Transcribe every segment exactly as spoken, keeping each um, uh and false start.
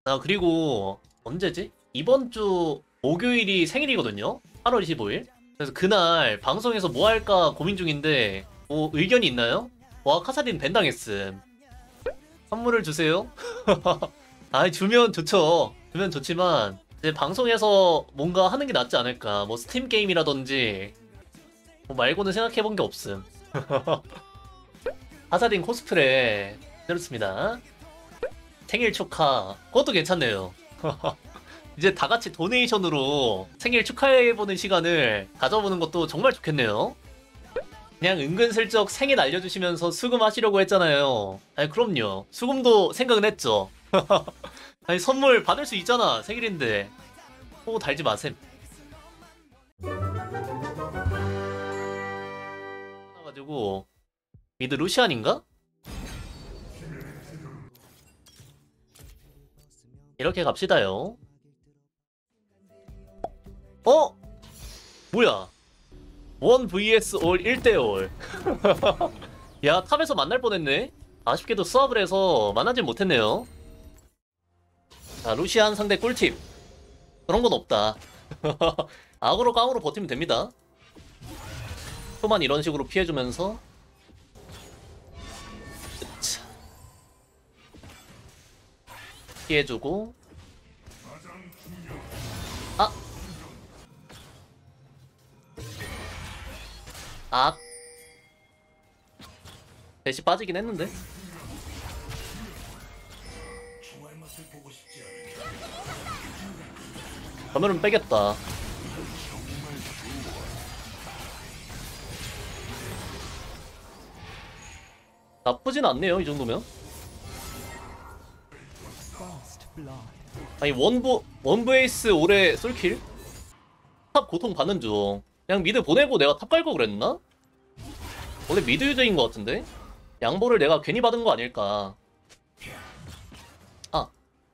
아, 그리고 언제지? 이번 주 목요일이 생일이거든요? 팔월 이십오일. 그래서 그날 방송에서 뭐 할까 고민 중인데 뭐 의견이 있나요? 와, 카사딘 밴 당했음. 선물을 주세요. 아, 주면 좋죠. 주면 좋지만 이제 방송에서 뭔가 하는 게 낫지 않을까. 뭐 스팀 게임이라든지 뭐 말고는 생각해본 게 없음. 카사딘 코스프레 그렇습니다. 생일 축하. 그것도 괜찮네요. 이제 다 같이 도네이션으로 생일 축하해보는 시간을 가져보는 것도 정말 좋겠네요. 그냥 은근슬쩍 생일 알려주시면서 수금하시려고 했잖아요. 아니, 그럼요. 수금도 생각은 했죠. 아니, 선물 받을 수 있잖아. 생일인데. 호 달지 마셈. 가지고 미드 루시안인가? 이렇게 갑시다요. 어? 뭐야? 원 vs 올 일 대 올. 야, 탑에서 만날 뻔했네. 아쉽게도 수합을 해서 만나진 못했네요. 자, 루시안 상대 꿀팁. 그런 건 없다. 악으로 깡으로 버티면 됩니다. 초만 이런 식으로 피해주면서. 으차. 피해주고. 아! 악. 대시 빠지긴 했는데. 전멸은 빼겠다. 나쁘진 않네요, 이 정도면. 아니, 원부, 원부 에이스 올해 솔킬? 탑 고통 받는 중. 그냥 미드 보내고 내가 탑 갈고 그랬나? 원래 미드 유저인 것 같은데? 양보를 내가 괜히 받은 거 아닐까. 아.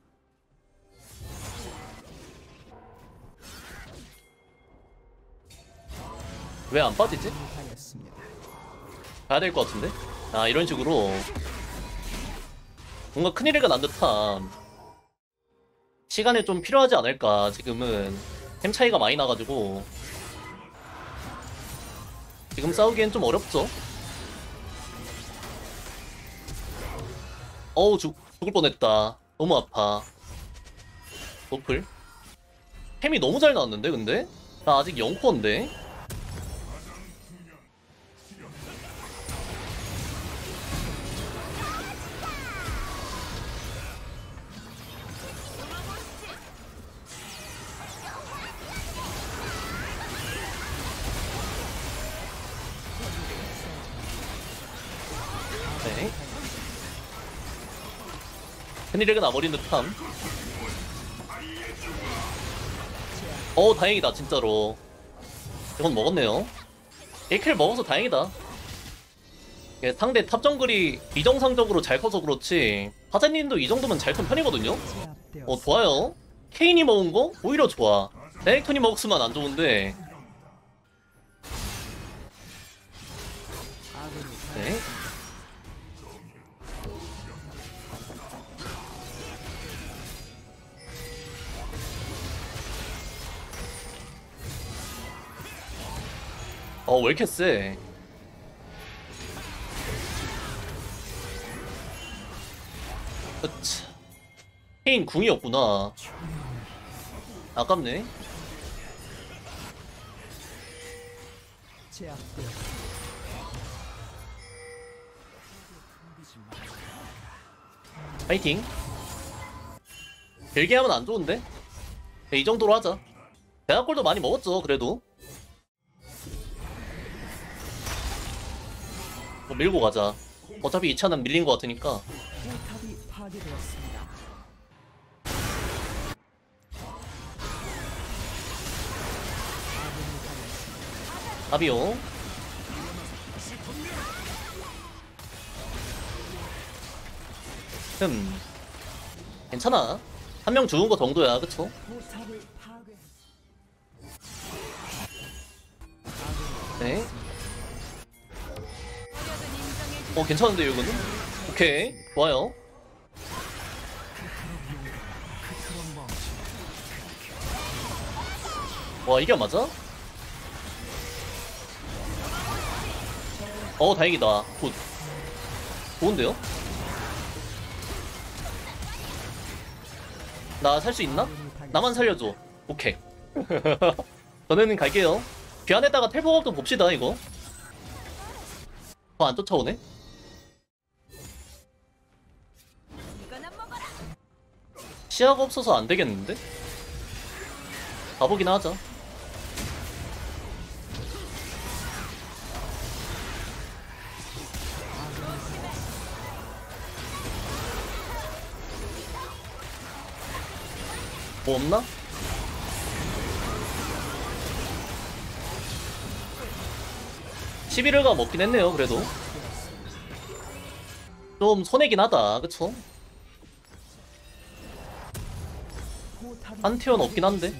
왜 안 빠지지? 가야 될 것 같은데? 아, 이런 식으로 뭔가 큰일이 난 듯한. 시간이 좀 필요하지 않을까. 지금은 템 차이가 많이 나가지고 지금 싸우기엔 좀 어렵죠. 어우, 죽, 죽을 뻔했다. 너무 아파. 노플 템이 너무 잘 나왔는데 근데? 나 아직 영 코어인데? 네. 큰일이 나버린 듯함. 어우, 다행이다 진짜로. 이건 먹었네요. 일 킬 먹어서 다행이다. 예, 상대 탑 정글이 비정상적으로 잘 커서 그렇지 하재님도 이 정도면 잘 큰 편이거든요? 어, 좋아요. 케인이 먹은 거 오히려 좋아. 레넥톤이 먹었으면 안 좋은데. 네. 어, 왜 이렇게 세? 으차. 케인 궁이었구나. 아깝네. 파이팅. 길게 하면 안 좋은데? 네, 이 정도로 하자. 대학골도 많이 먹었죠, 그래도. 뭐 밀고 가자. 어차피 이 차는 밀린 것 같으니까. 아비오. 흠. 괜찮아. 한 명 죽은 거 정도야, 그쵸? 네. 어, 괜찮은데, 이거는? 오케이. 좋아요. 와 이게 맞아? 어 다행이다. 굿. 좋은데요? 나 살 수 있나? 나만 살려줘. 오케이. 저는 갈게요. 귀환에다가 텔포업도 봅시다 이거. 더 안 쫓아오네? 시야가 없어서 안 되겠는데? 가보긴 하자. 뭐 없나? 십일일가 먹긴 했네요 그래도. 좀 손해긴 하다 그쵸? 한티어는 없긴 한데.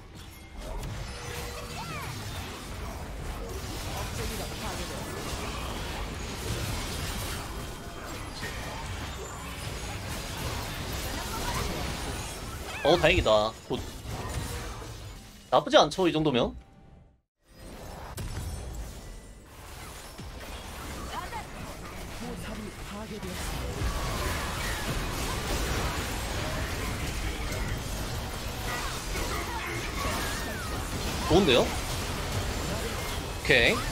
어 다행이다. 굿. 나쁘지 않죠 이 정도면. 좋은데요? 오케이.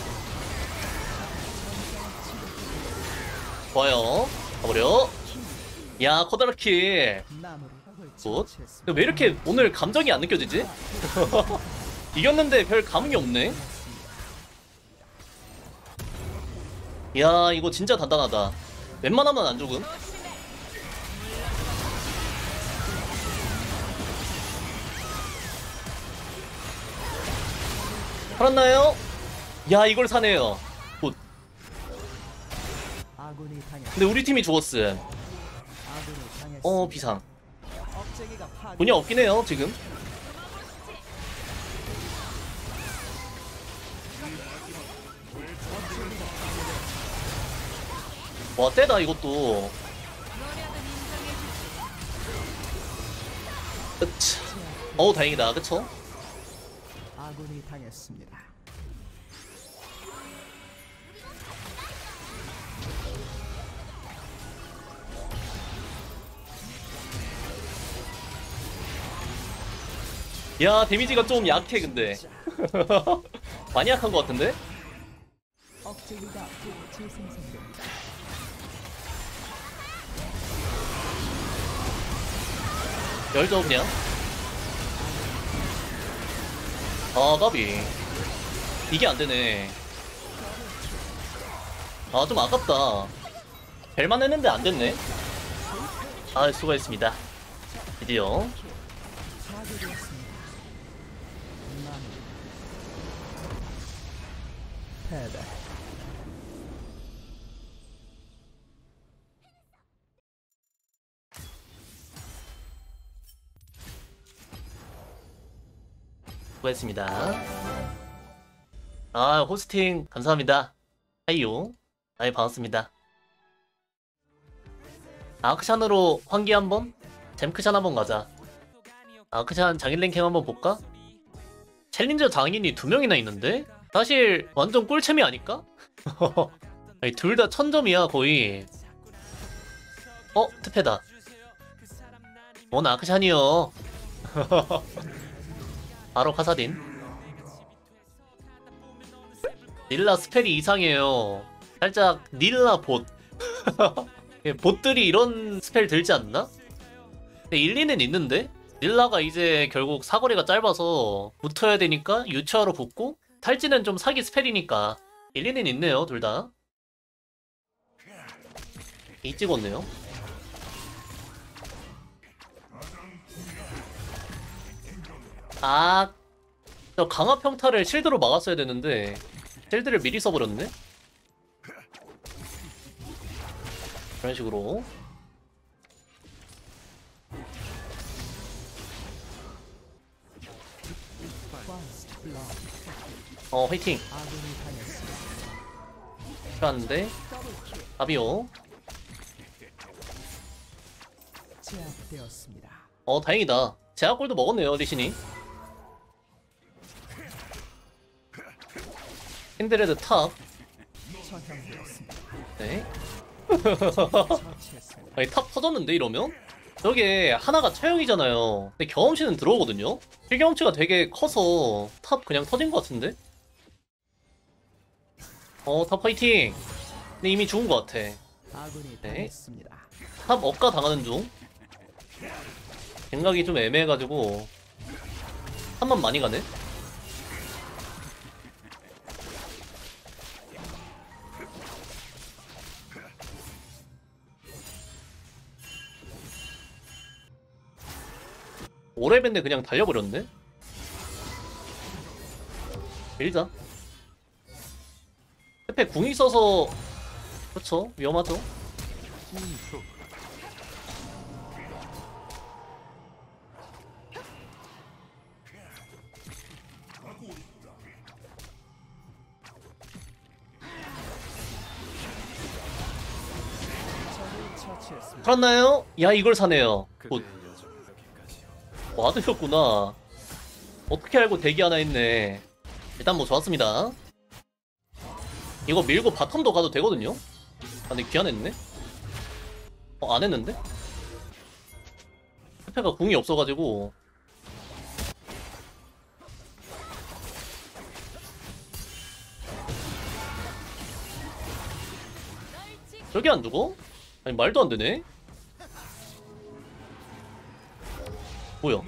좋아요. 가버려. 야 커다랗게. 굿. 근데 왜 이렇게 오늘 감정이 안 느껴지지? 이겼는데 별 감흥이 없네. 야 이거 진짜 단단하다. 웬만하면 안 죽음. 살았나요? 야 이걸 사네요. 굿. 근데 우리 팀이 죽었음. 어 비상. 돈이 없긴 해요 지금. 와 세다 이것도. 으차. 어우 다행이다 그쵸? 아군이 당했습니다. 야 데미지가 좀 약해 근데. 많이 약한 것 같은데? 억제기가 곧 재생성됩니다. 열죠 그냥. 아 까비. 이게 안되네. 아 좀 아깝다. 벨만 했는데 안됐네. 아 수고했습니다. 드디어 패배. 수고했습니다. 아 호스팅 감사합니다. 하이요. 아이 반갑습니다. 아크샨으로 환기 한번? 잼크샨 한번 가자. 아크샨 장인 랭킹 한번 볼까? 챌린저 장인이 두 명이나 있는데? 사실 완전 꿀챔이 아닐까? 둘 다 천점이야 거의. 어? 트패다. 뭔 아크샨이요. 바로 카사딘. 닐라 스펠이 이상해요. 살짝 닐라 봇. 봇들이 이런 스펠 들지 않나? 근데 일리는 있는데? 닐라가 이제 결국 사거리가 짧아서 붙어야 되니까 유추하러 붙고, 탈지는 좀 사기 스펠이니까 일리는 있네요 둘다. 이 찍었네요. 아, 저 강화 평타를 실드로 막았어야 되는데 실드를 미리 써버렸네? 그런 식으로. 어 화이팅. 필요한데 아비오. 제압되었습니다. 어 다행이다. 제약골도 먹었네요 리신이. 캔드레드 탑. 처형되었습니다. 네. 처치했습니다. 아니 탑 터졌는데 이러면? 저게 하나가 처형이잖아요. 근데 경험치는 들어오거든요? 필경험치가 되게 커서 탑 그냥 터진 것 같은데? 어 탑 파이팅! 근데 이미 죽은 것 같아. 아군이 네. 당했습니다. 탑 억가 당하는 중. 생각이 좀 애매해가지고 탑만 많이 가네? 오레벤데 그냥 달려버렸네? 밀자. 페페 궁 있어서 그렇죠 위험하죠. 적을 처치했습니다. 살았나요? 야 이걸 사네요. 곧 와드셨구나. 어떻게 알고 대기 하나 했네. 일단 뭐 좋았습니다. 이거 밀고 바텀도 가도 되거든요? 아 근데 귀환했네? 어 안했는데? 페페가 궁이 없어가지고 저게 안 죽어? 아니 말도 안 되네? 뭐야?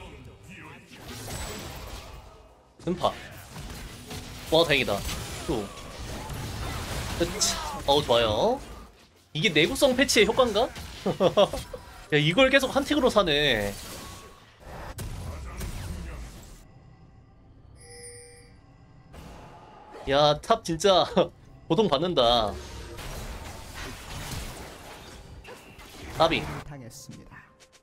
음파. 와 다행이다. 또. 으차. 어우 좋아요. 이게 내구성 패치의 효과인가? 야 이걸 계속 한 틱으로 사네. 야 탑 진짜 고통 받는다. 나비. 당했습니다.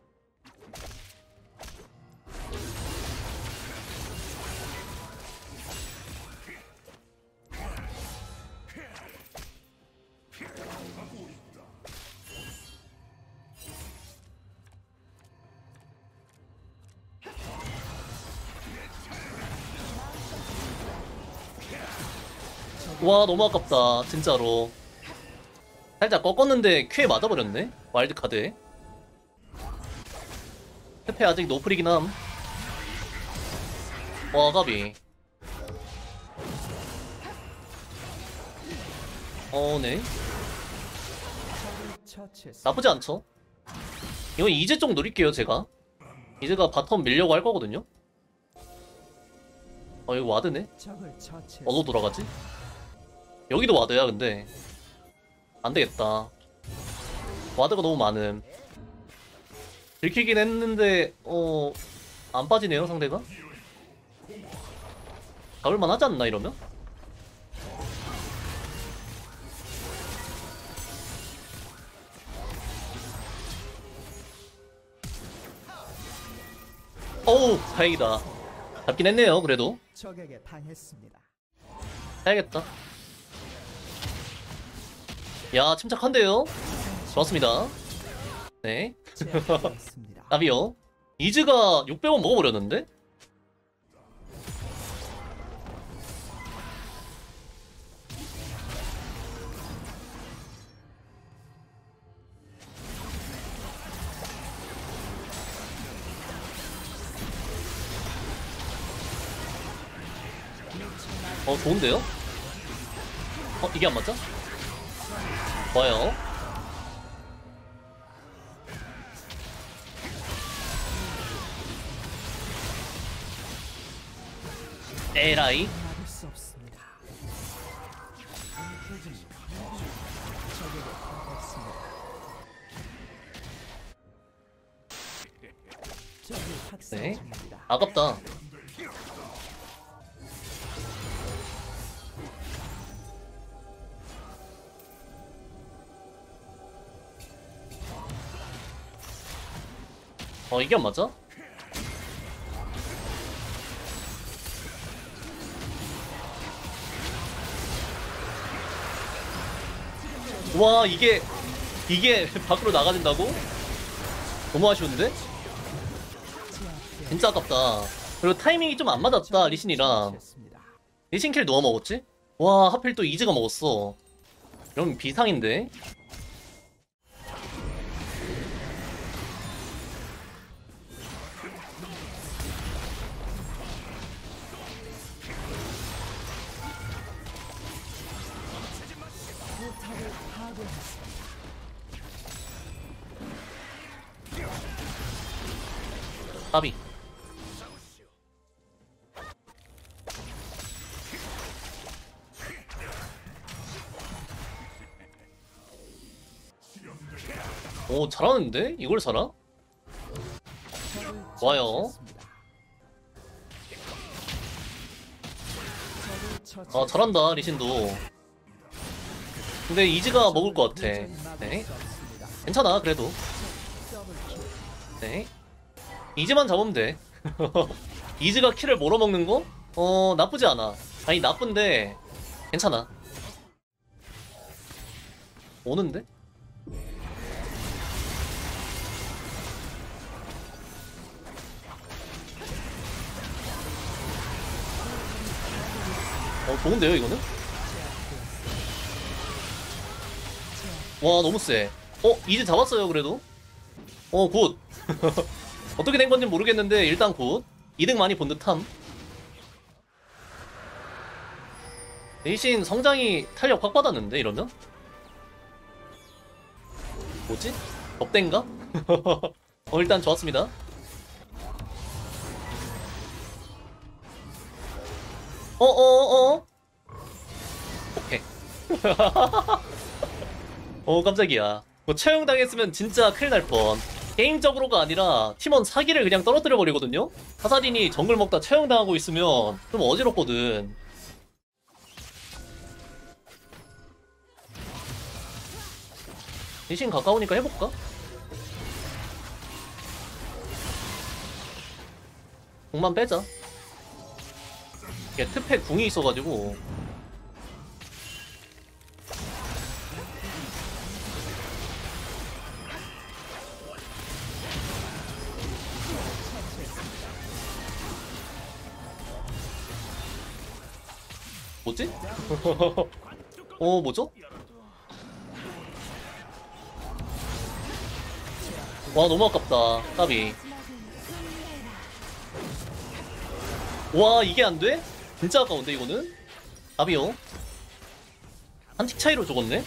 와 너무 아깝다 진짜로. 살짝 꺾었는데 큐에 맞아버렸네 와일드카드에. 페페 아직 노플이긴 함. 와 가비. 어네 적을 처치했습니다. 나쁘지 않죠. 이건 이제 좀 노릴게요 제가. 이제가 바텀 밀려고 할 거거든요. 어 이거 와드네. 적을 처치했습니다. 어디로 돌아가지? 여기도 와드야 근데 안되겠다. 와드가 너무 많음. 들키긴 했는데 어... 안 빠지네요 상대가? 잡을만 하지 않나 이러면? 어우 다행이다. 잡긴 했네요 그래도. 적에게 당했습니다. 해야겠다. 야 침착한데요? 좋았습니다. 네 제압되었습니다. 나비요. 이즈가 육백 원 먹어버렸는데? 어 좋은데요? 어 이게 안 맞죠? 좋아요. 에라이. 막을 수 없습니다. 적에게 당했습니다. 적이 학살 네. 중입니다. 아깝다. 어 이게 안 맞아? 와 이게 이게 밖으로 나가진다고? 너무 아쉬운데? 진짜 아깝다. 그리고 타이밍이 좀 안 맞았다 리신이랑. 처치했습니다. 리신 킬 누워 먹었지? 와, 하필 또 이즈가 먹었어. 이러면 비상인데? 포탑을 파괴했습니다. 까비. 오, 잘하는데? 이걸 살아? 적을 와요. 처치했습니다. 적을 아, 잘한다, 처치했습니다. 리신도. 근데 이즈가 먹을 것 같아. 도저히 막을 네. 수 없습니다. 괜찮아, 그래도. 더블킬. 네. 이즈만 잡으면 돼. 이즈가 킬을 몰아먹는 거? 어, 나쁘지 않아. 아니, 나쁜데, 괜찮아. 오는데? 어, 좋은데요, 이거는? 와, 너무 세. 어, 이제 잡았어요, 그래도. 어, 굿. 어떻게 된 건지 모르겠는데, 일단 굿. 이득 많이 본 듯함. 대신 성장이 탄력 확 받았는데, 이러면? 뭐지? 법대인가? 어, 일단 좋았습니다. 어어어어? 오케이. 어, 깜짝이야. 뭐 처형당했으면 진짜 큰일 날 뻔. 게임적으로가 아니라 팀원 사기를 그냥 떨어뜨려 버리거든요? 카사딘이 정글 먹다 처형당하고 있으면 좀 어지럽거든. 대신 가까우니까 해볼까? 궁만 빼자. 이게 특패 궁이 있어가지고. 뭐지? 어, 뭐죠? 와, 너무 아깝다. 까비. 와, 이게 안 돼? 진짜 아까운데, 이거는? 까비요. 한 틱 차이로 죽었네?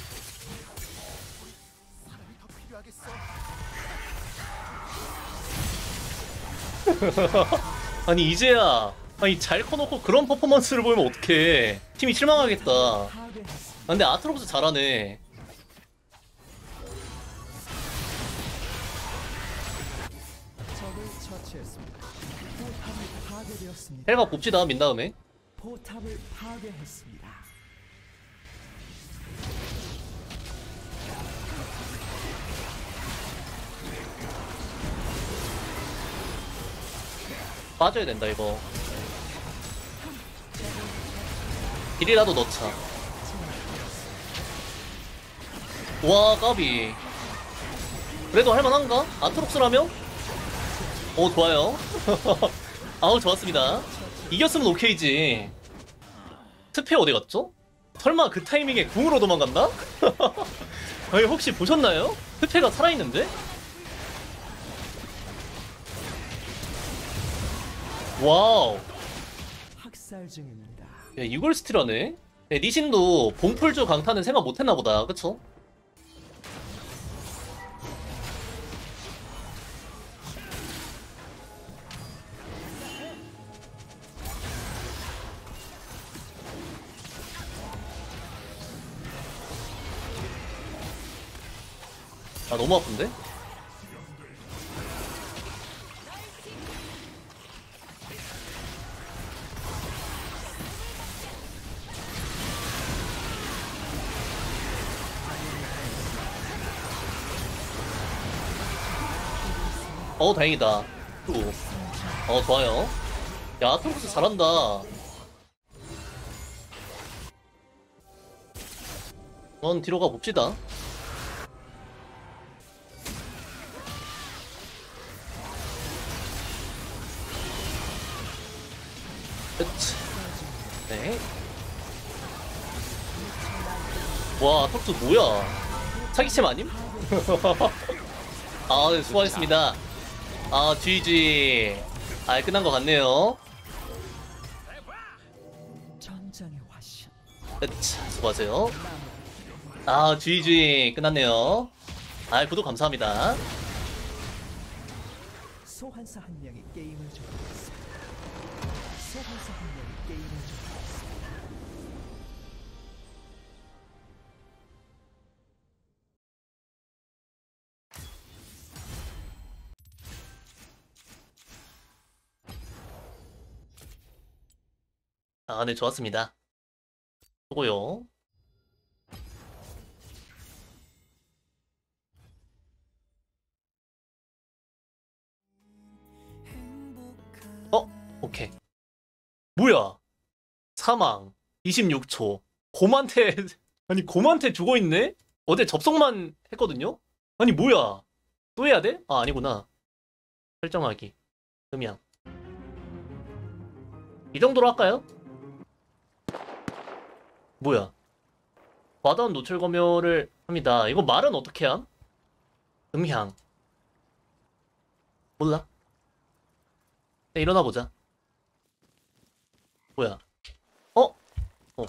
아니, 이제야. 아니, 잘 커놓고 그런 퍼포먼스를 보이면 어떡해. 팀이 실망하겠다. 아, 파괴했습니다. 근데 아트록스 잘하네. 적을 처치했습니다. 포탑이 파괴되었습니다. 헬가 봅시다, 민 다음에. 포탑을 파괴했습니다. 빠져야 된다, 이거. 딜이라도 넣자. 와, 까비. 그래도 할만한가? 아트록스라면? 오, 좋아요. 아우, 좋았습니다. 이겼으면 오케이지. 스페 어디 갔죠? 설마 그 타이밍에 궁으로 도망갔나? 아니, 혹시 보셨나요? 스페가 살아있는데? 와우. 학살 중입니다. 야, 이걸 스틸하네? 네, 니신도 봉풀주 강타는 생각 못했나보다, 그쵸? 아, 너무 아픈데? 어, 다행이다. 또. 어, 좋아요. 야, 아트록스 잘한다. 넌 뒤로 가 봅시다. 그치. 네. 와, 턱수 뭐야? 사기챔 아님? 아, 네, 수고하셨습니다. 아, 지지. 아, 끝난 것 같네요. 전장의 화신. 자, 수고하세요. 아, 지지. 끝났네요. 아, 구독 감사합니다. 소환사 한 명이 게임을 종료했습니다. 소환사 한 명이 게임을 종료했습니다. 아, 네, 좋았습니다. 수고요. 어? 오케이. 뭐야? 사망. 이십육 초. 곰한테, 아니, 곰한테 죽어있네? 어제 접속만 했거든요? 아니, 뭐야? 또 해야 돼? 아, 아니구나. 설정하기. 음향. 이 정도로 할까요? 뭐야? 과다한 노출 검열을 합니다. 이거 말은 어떻게 함? 음향. 몰라. 네, 일어나 보자. 뭐야? 어? 어?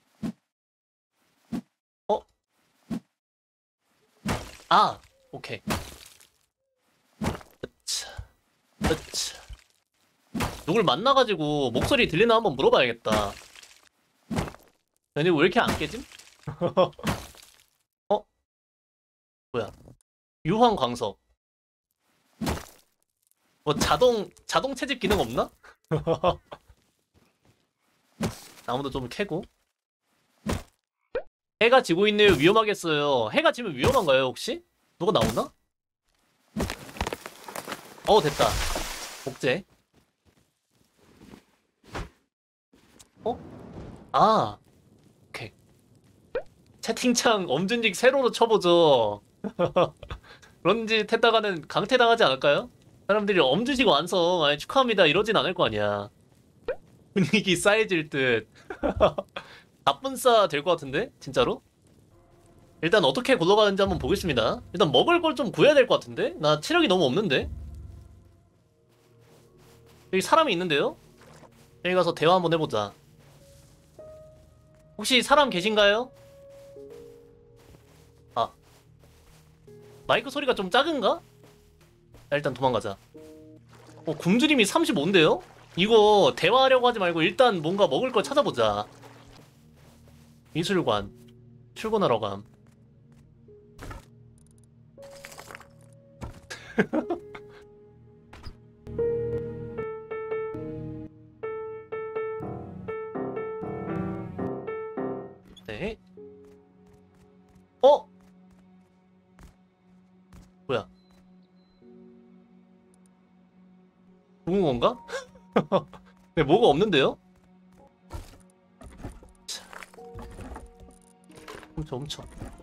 어? 아! 오케이. 으차. 으차. 누굴 만나가지고 목소리 들리나 한번 물어봐야겠다. 얘네 왜 이렇게 안 깨짐? 어? 뭐야? 유황 광석. 뭐 자동 자동 채집 기능 없나? 나무도 좀 캐고. 해가 지고 있네요. 위험하겠어요. 해가 지면 위험한가요, 혹시? 누가 나오나? 어, 됐다. 복제. 어? 아, 오케이. 채팅창 엄준직 세로로 쳐보죠. 그런 짓 했다가는 강퇴당하지 않을까요? 사람들이 엄주식 완성, 아니, 축하합니다. 이러진 않을 거 아니야. 분위기 싸해질 듯. 답분싸 될 것 같은데? 진짜로? 일단 어떻게 굴러가는지 한번 보겠습니다. 일단 먹을 걸 좀 구해야 될 것 같은데? 나 체력이 너무 없는데? 여기 사람이 있는데요? 여기 가서 대화 한번 해보자. 혹시 사람 계신가요? 아, 마이크 소리가 좀 작은가? 자, 일단 도망가자. 어, 굶주림이 삼십오인데요? 이거 대화하려고 하지 말고 일단 뭔가 먹을 걸 찾아보자. 미술관 출근하러 감. 네. 어? 뭐야? 죽은 건가? 네, 뭐가 없는데요? 훔쳐 훔쳐.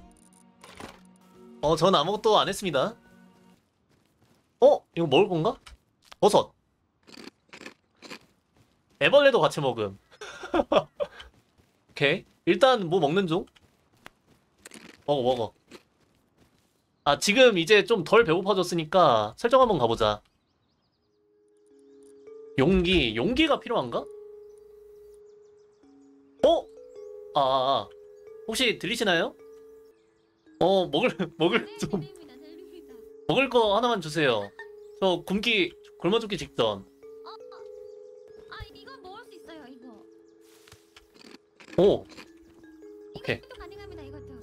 어, 전 아무것도 안 했습니다. 어? 이거 먹을 건가? 버섯. 애벌레도 같이 먹음. 오케이. 일단 뭐 먹는 중. 먹어 먹어. 아, 지금 이제 좀 덜 배고파졌으니까 설정 한번 가보자. 용기. 용기가 필요한가? 어? 아, 아, 아. 혹시 들리시나요? 어, 먹을 먹을 네, 좀 들립니다, 들립니다. 먹을 거 하나만 주세요. 저 굶기 굶어 죽기 직전. 아, 이거 먹을 수 있어요, 이거. 오. 오케이. 이것도 가능합니다, 이것도.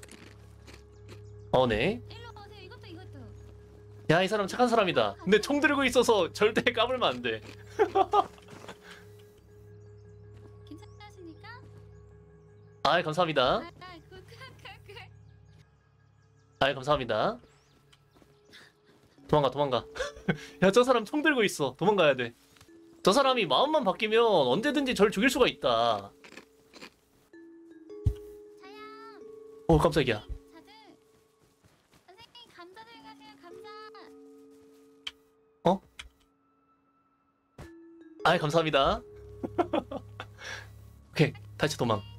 어, 네. 일로 오세요, 이것도, 이것도. 야, 이 사람 착한 사람이다. 근데 총 들고 있어서 절대 까불면 안 돼. 괜찮으십니까? 아, 감사합니다. 아, 그, 그, 그, 그. 아, 감사합니다. 도망가, 도망가. 야, 저 사람 총 들고 있어. 도망가야 돼. 저 사람이 마음만 바뀌면 언제든지 절 죽일 수가 있다. 자양, 오, 깜짝이야. 자들. 선생님, 감자 들고 가세요, 감자. 어? 아, 감사합니다. 오케이, 다시 도망.